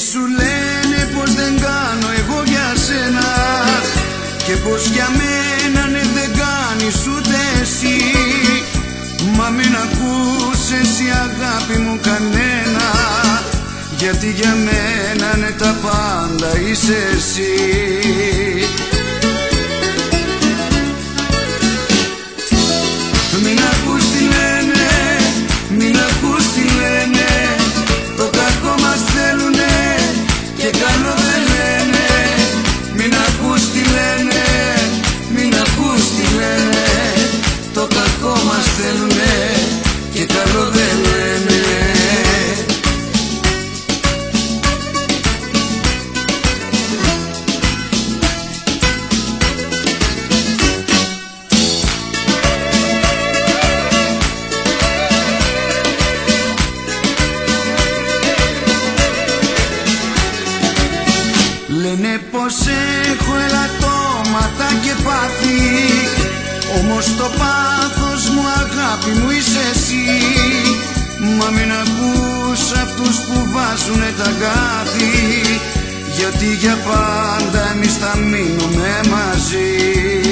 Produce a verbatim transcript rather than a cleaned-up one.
σου λένε πως δεν κάνω εγώ για σένα και πως για μένα ναι δεν κάνεις ούτε εσύ. Μα μην ακούς εσύ αγάπη μου κανένα, γιατί για μένα ναι τα πάντα είσαι εσύ. Μην ακούς τι λένε, μην ακούς τι λένε, το κακό μας θέλουνε και καλό δεν λένε. Μην ακούς τι λένε, μην ακούς τι λένε, το κακό μας θέλουνε και καλό δεν λένε. Λένε πως έχω ελαττώματα και πάθη, όμως το πάθος μου αγάπη μου είσαι εσύ. Μα μην ακούς αυτούς που βάζουνε τα γάθη, γιατί για πάντα εμείς θα μείνουμε μαζί.